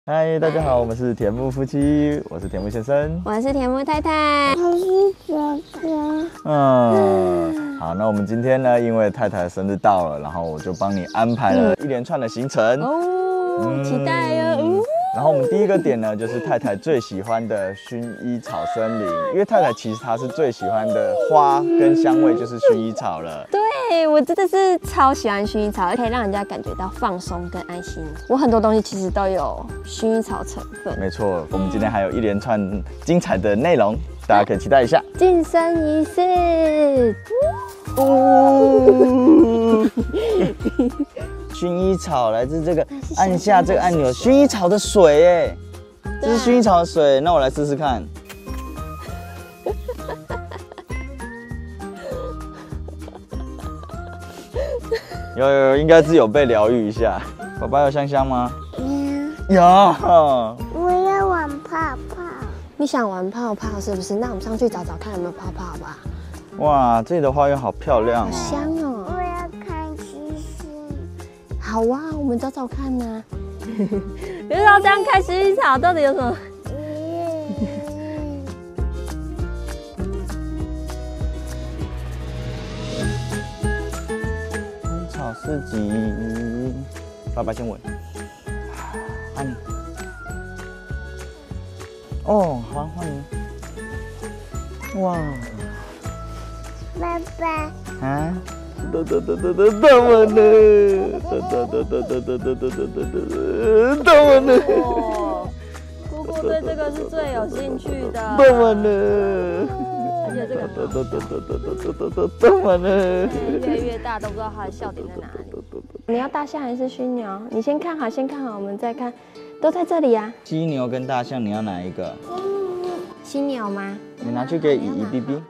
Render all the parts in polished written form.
嗨，大家好，我们是田木夫妻，我是田木先生， 我是田木太太， 我是哥哥。 好，那我们今天呢，因为太太的生日到了，然后我就帮你安排了一连串的行程哦，期待哟。 然后我们第一个点呢，就是太太最喜欢的薰衣草森林，因为太太其实她是最喜欢的花跟香味就是薰衣草了。 对，我真的是超喜欢薰衣草，可以让人家感觉到放松跟安心。我很多东西其实都有薰衣草成分。 没错，我们今天还有一连串精彩的内容，大家可以期待一下。 晋升仪式。 薰衣草来自这个，按下这个按钮，薰衣草的水哎，这是薰衣草的水，那我来试试看。有，应该是有被疗愈一下。宝宝有香香吗？有。 我要玩泡泡。 你想玩泡泡是不是？那我们上去找找看有没有泡泡吧。 哇，这里的花园好漂亮哦。 好香哦。 我要看星星。 好啊，我们找找看呐。不知道这样看薰衣草到底有什么？ 薰衣草市集，爸爸先闻。欢迎。哦，好，欢迎。哇。 爸爸。 啊！等我呢！等我呢！ 姑姑对这个是最有兴趣的。 等我呢！ 而且这个等我呢！ 越来越大，都不知道它的笑点在哪里。你要大象还是犀牛？你先看好，我们再看。都在这里啊。 犀牛跟大象，你要哪一个？ 犀牛吗？ 你拿去给姨姨 BB。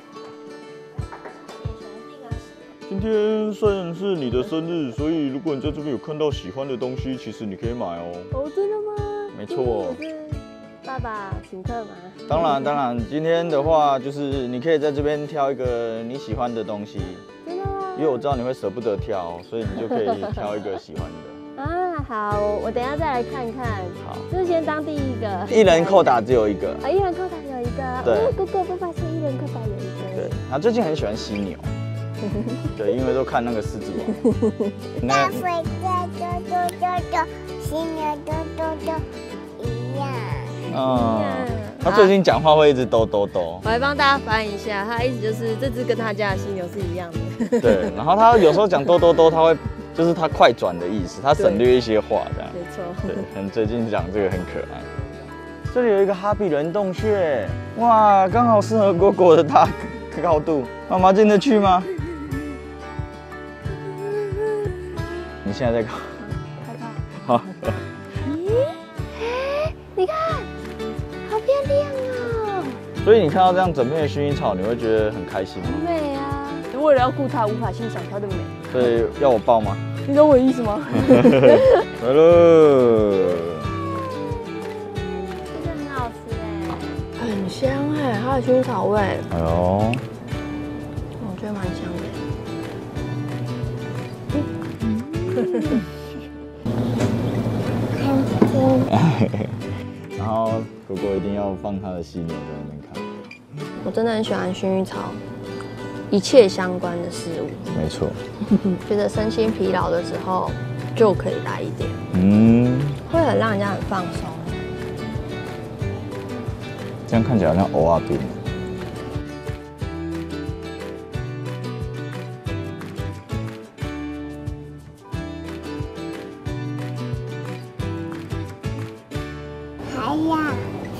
今天虽然是你的生日，所以如果你在这边有看到喜欢的东西，其实你可以买哦。 哦，真的吗？ 没错。 是爸爸请客吗？ 当然，今天的话就是你可以在这边挑一个你喜欢的东西。 真的吗？ 因为我知道你会舍不得挑，所以你就可以挑一个喜欢的。 啊，好，我等一下再来看看。 好， 就是先当第一个。 一人扣打只有一个。 啊，一人扣打有一个。 对。 哥哥爸爸是一人扣打有一个。 对，他最近很喜欢犀牛。对，因为都看那个狮子王。 大飞在犀牛一样。 他最近讲话会一直抖。 我来帮大家翻译一下，他的意思就是这只跟他家的犀牛是一样的。 对，然后他有时候讲抖，他会就是他快转的意思，他省略一些话这样。 没错。 对，很最近讲这个很可爱。这里有一个哈比人洞穴，哇，刚好适合果果的大高度。妈妈进得去吗？你现在在看？ 害怕。 好。 你看，好漂亮哦！ 所以你看到这样整片的薰衣草，你会觉得很开心吗？ 很美啊！为了要顾它，无法欣赏它的美。 所以要我抱吗？ 你懂我意思吗？ 来了。 这个很好吃哎，很香哎，它的薰衣草味。 哎呦， 我觉得蛮香的。 然后果果一定要放他的犀牛在那边看。 我真的很喜欢薰衣草，一切相关的事物。 没错。 觉得身心疲劳的时候就可以来一点，会很让人家很放松。 这样看起来好像蚵仔冰。 还呀。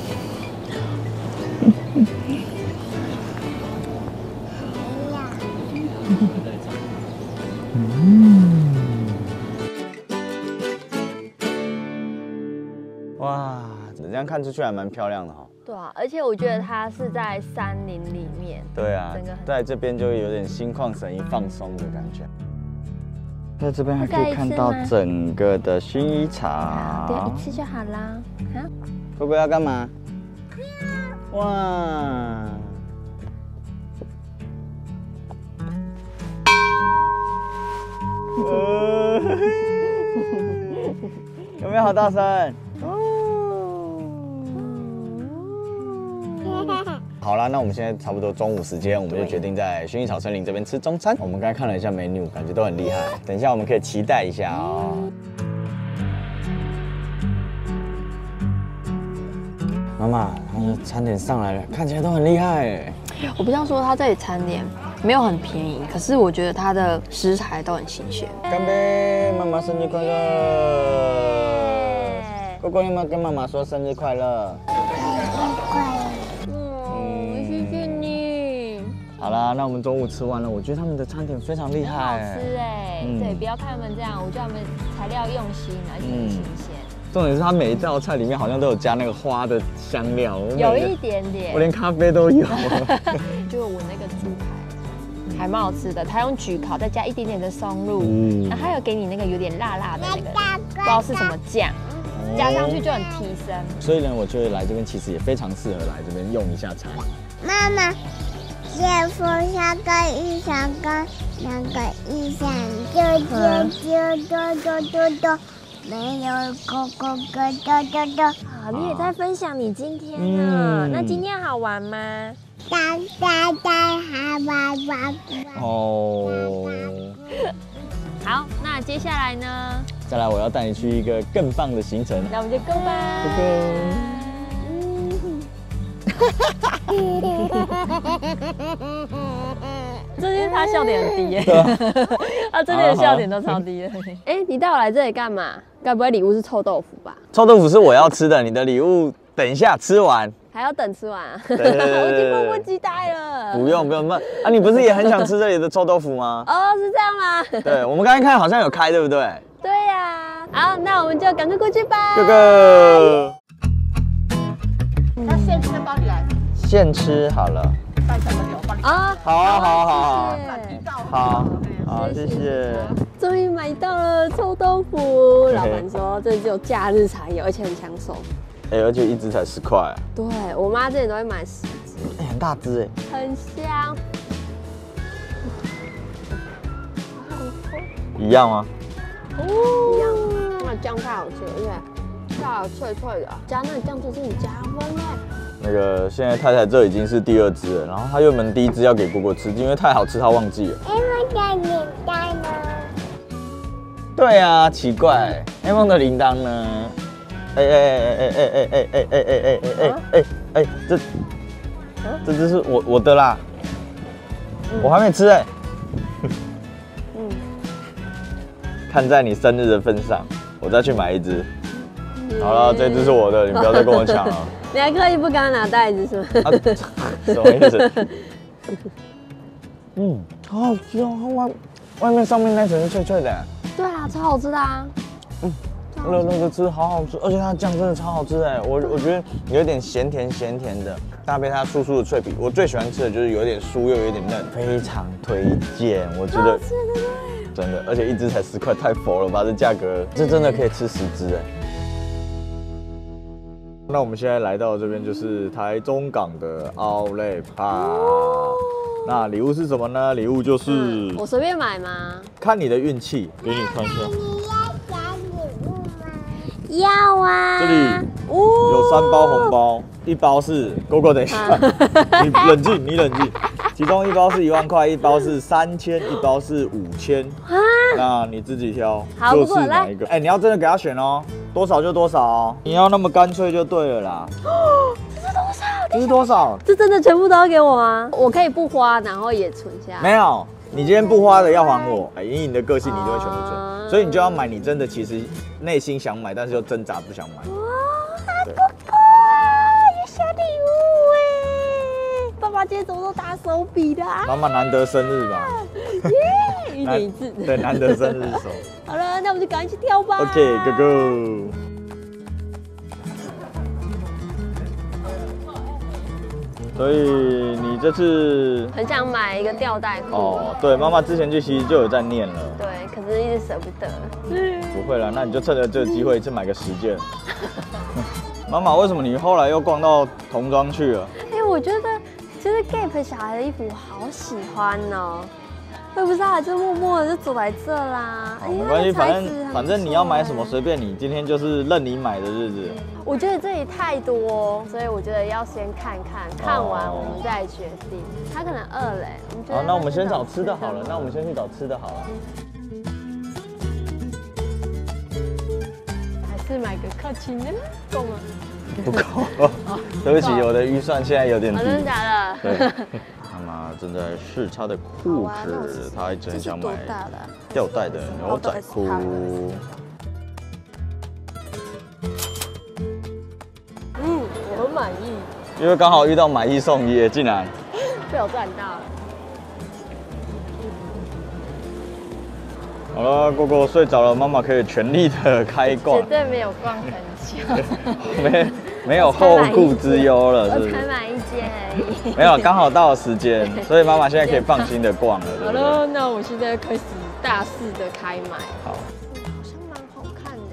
哇，这样看出去还蛮漂亮的哈。 对啊，而且我觉得它是在山林里面。 对啊，在这边就有点心旷神怡、放松的感觉。在这边还可以看到整个的薰衣草。 对，一次就好啦。好。 果果要干嘛？哇！有没有好大声？哦好啦，那我们现在差不多中午时间，我们就决定在薰衣草森林这边吃中餐。我们刚才看了一下 menu， 感觉都很厉害。等一下我们可以期待一下哦。妈妈，他的餐点上来了，看起来都很厉害哎。 我不要说它这里餐点没有很便宜，可是我觉得它的食材都很新鲜。 干杯！妈妈生日快乐！哥哥有没有跟妈妈说生日快乐？ 谢谢你。 好啦，那我们中午吃完了，我觉得他们的餐点非常厉害， 很好吃哎。对，不要看他们这样，我觉得他们材料用心，而且很新鲜。 重点是它每一道菜里面好像都有加那个花的香料， 有一点点， 我连咖啡都有。 就我那个猪排还蛮好吃的，它用焗烤，再加一点点的松露，然后还有给你那个有点辣辣的那个，不知道是什么酱，加上去就很提升。 所以呢，我觉得来这边其实也非常适合来这边用一下餐。 妈妈，姐夫下个一上个两个一上就。没有哥。 好，你也在分享你今天呢。那今天好玩吗？ 大好玩。 哦。 好， 那接下来呢？ 再来，我要带你去一个更棒的行程。 那我们就 go 吧。最近他笑点很低耶，他最近的笑点都超低的。哎，你带我来这里干嘛？该不会礼物是臭豆腐吧？ 臭豆腐是我要吃的，你的礼物等一下吃完。 还要等吃完啊？ 对， 我已经迫不及待了。 不用，啊，你不是也很想吃这里的臭豆腐吗？ 哦，是这样吗？ 对，我们刚才看好像有开，对不对？ 对呀。好，那我们就赶快过去吧。 哥哥。 那现吃包你来。 现吃好了。 带小朋友帮你。 啊， 好，谢谢。 终于买到了臭豆腐，老板说这只有假日才有，而且很抢手。 而且一只才10块。 对，我妈之前都会买10只。 很大只哎。 很香。 一样吗？ 一样。那酱太好吃了，而且太好脆脆的，加那个酱汁是你加分哎。 那个现在太太这已经是第2只了，然后她原本第1只要给果果吃，因为太好吃她忘记了。 我的领带呢？ 对啊，奇怪 ，A 梦的铃铛呢？这只是我的啦，我还没吃哎。看在你生日的份上，我再去买1只。好了，这只是我的，你不要再跟我抢了。 你还刻意不跟他拿袋子是吗？ 什么意思？好好吃哦，外面上面那层是脆脆的。对啊，超好吃的啊。 热热的吃，好好吃，而且它的酱真的超好吃哎，我觉得有点咸甜的，搭配它酥酥的脆皮，我最喜欢吃的就是有点酥又有点嫩，非常推荐，我觉得真的，而且1只才10块，太佛了吧这价格，这真的可以吃10只哎。那我们现在来到这边就是台中港的 Outlet Park，那礼物是什么呢？礼物就是我随便买吗？ 看你的运气，给你看一下。 要啊！ 这里有3包红包，1包是果果，等一下，你冷静。其中1包是1万块，1包是3000，1包是5000。那你自己挑，就是哪一个？哎，你要真的给他选哦，多少就多少哦，你要那么干脆就对了啦。这是多少？ 这真的全部都要给我吗？我可以不花，然后也存下。 没有，你今天不花的要还我。以你的个性，你就会全部存，所以你就要买你真的其实内心想买，但是又挣扎不想买。 哇，哥哥啊，有小礼物哎！爸爸今天怎么都打手笔的啊？ 妈妈难得生日吧？ 耶，一年1次。 对，难得生日手。 好了，那我们就赶紧去挑吧。 OK， 哥哥。所以你这次很想买一个吊带裤哦，对，妈妈之前其实就有在念了， 对，可是一直舍不得。 不会啦，那你就趁着这个机会去买个10件。妈妈，为什么你后来又逛到童装去了？ 哎，我觉得其实 Gap 小孩的衣服我好喜欢哦， 我也不知道，就默默的就走来这啦。 没关系，反正你要买什么随便你，今天就是任你买的日子。 我觉得这里太多，所以我觉得要先看完我们再决定。他可能饿了， 好，那我们先找吃的好了。那我们先去找吃的好了。 还是买个靠近的，够吗？ 不够，对不起，我的预算现在有点低。 真的假的？ 对。妈妈正在试她的裤子，她一直很想买吊带的牛仔裤。 我很满意。 因为刚好遇到买一送一，竟然被我赚到了。 好了，哥哥睡着了，妈妈可以全力的开逛。 绝对没有逛很久。 没有后顾之忧了，是不是？ 我才买一件而已。 没有，刚好到了时间，所以妈妈现在可以放心的逛了，对不对？ 好了，那我现在开始大肆的开买。 好， 好像蛮好看的。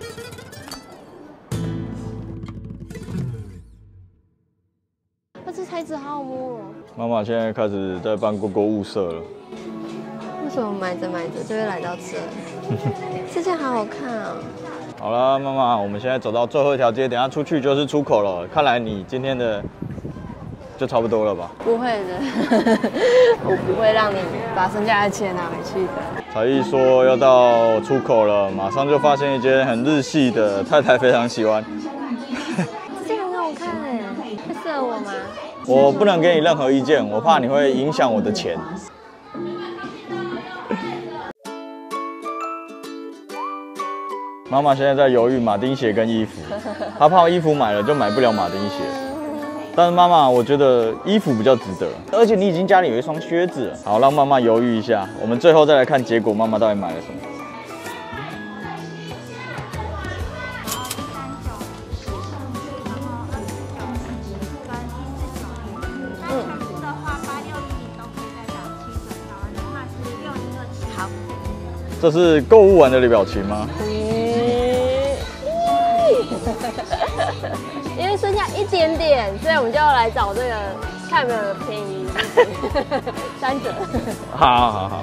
这材质好好摸哦。 妈妈现在开始在帮哥哥物色了。 为什么买着就会来到这？这件好好看啊！ 好了，妈妈，我们现在走到最后一条街，等下出去就是出口了。看来你今天的就差不多了吧？ 不会的，我不会让你把剩下的钱拿回去的。 才艺说要到出口了，马上就发现一件很日系的，太太非常喜欢。 这件很好看哎，会适合我吗？ 我不能给你任何意见，我怕你会影响我的钱。妈妈现在在犹豫马丁鞋跟衣服，她怕衣服买了就买不了马丁鞋。但是妈妈，我觉得衣服比较值得，而且你已经家里有一双靴子了。好，让妈妈犹豫一下，我们最后再来看结果，妈妈到底买了什么。这是购物完的表情吗？ 因为剩下一点点，所以我们就要来找这个看有没有便宜3折。 好。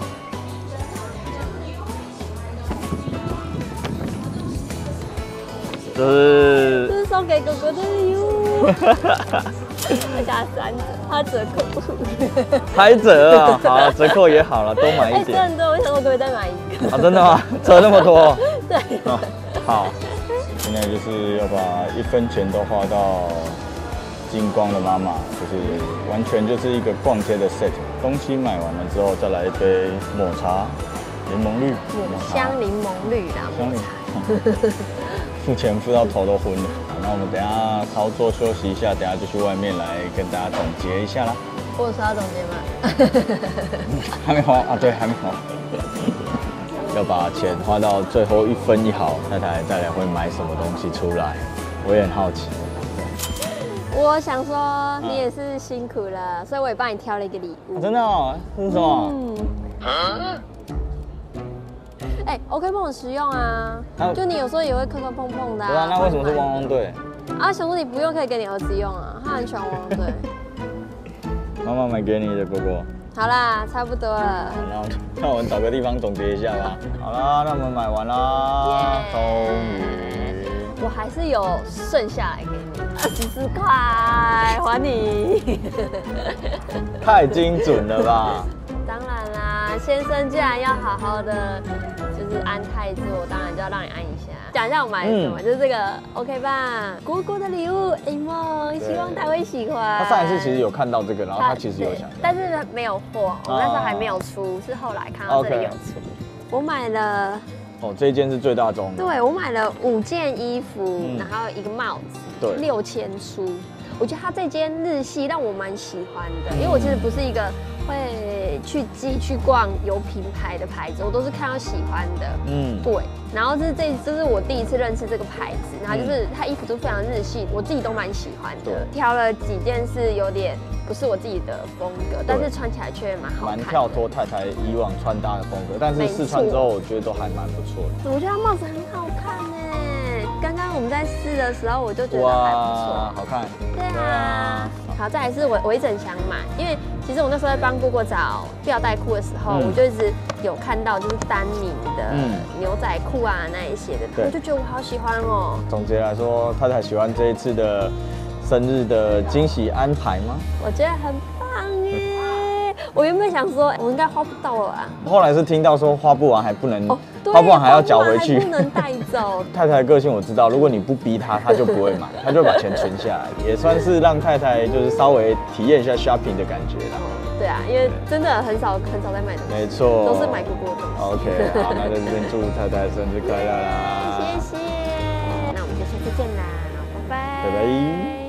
这是送给哥哥的礼物，再加3折，它折扣。 还折啊？好了，折扣也好了，多买一点。 真的，我想我可不可以再买一个？ 啊，真的吗？折那么多？ 对。 哦，好。现在就是要把1分钱都花到精光的妈妈，就是完全就是一个逛街的 set。东西买完了之后，再来一杯抹茶柠檬绿， 香柠檬绿啦， 香柠。付钱付到头都昏了。好，那我们等一下操作休息一下，等一下就去外面来跟大家总结一下啦。 我有说要总结吗？ 还没花啊？对，还没花。要把钱花到最后1分1毫，太太再来会买什么东西出来？我也很好奇。 我想说你也是辛苦了，所以我也帮你挑了一个礼物。 真的哦？这是什么？ 哎，OK 绷很实用啊，就你有时候也会磕磕碰碰的。 对啊，那为什么是汪汪队？ 啊，想说你不用可以给你儿子用啊，他很喜欢汪汪队。 妈妈买给你的，哥哥。 好啦，差不多了。 那我们找个地方总结一下吧。好啦，那我们买完啦，终于。 我还是有剩下来给你24块，还你。 太精准了吧？ 当然啦，先生既然要好好的就是安泰做，当然就要让你安一下。讲一下我买的什么，就是这个 OK 吧，果果的礼物，梦，希望他会喜欢。 他上一次其实有看到这个，然后他其实有想， 但是没有货，我那时候还没有出，是后来看到这里有出。我买了。 哦，这一件是最大宗的。 对，我买了5件衣服，然后一个帽子， 对 ，6000出。我觉得它这件日系让我蛮喜欢的，因为我其实不是一个会去逛有品牌的牌子，我都是看到喜欢的。对。然后这是我第一次认识这个牌子，然后就是它衣服都非常日系，我自己都蛮喜欢的。挑了几件是有点不是我自己的风格，但是穿起来却蛮好看的， 蛮跳脱太太以往穿搭的风格，但是试穿之后我觉得都还蛮不错的。 我觉得它帽子很好看哎。刚刚我们在在试的时候，我就觉得还不错。 好看。 对啊。好，再来是我一直很想买，因为其实我那时候在帮姑姑找吊带裤的时候，我就一直有看到就是丹宁的牛仔裤啊那一些的，我就觉得我好喜欢哦。 总结来说，太太喜欢这一次的生日的惊喜安排吗？ 我觉得很棒耶！我原本想说，我应该花不到了吧。 后来是听到说花不完还不能，花不完还要缴回去， 不能带走。 太太的个性我知道，如果你不逼她，她就不会买，她就把钱存下来，也算是让太太就是稍微体验一下 shopping 的感觉啦。 对啊，因为真的很少在买东西， 没错， 都是买姑姑的东西。 OK， 好，那在这边祝太太生日快乐啦！ 谢谢，那我们就下次见啦，拜拜， 拜拜。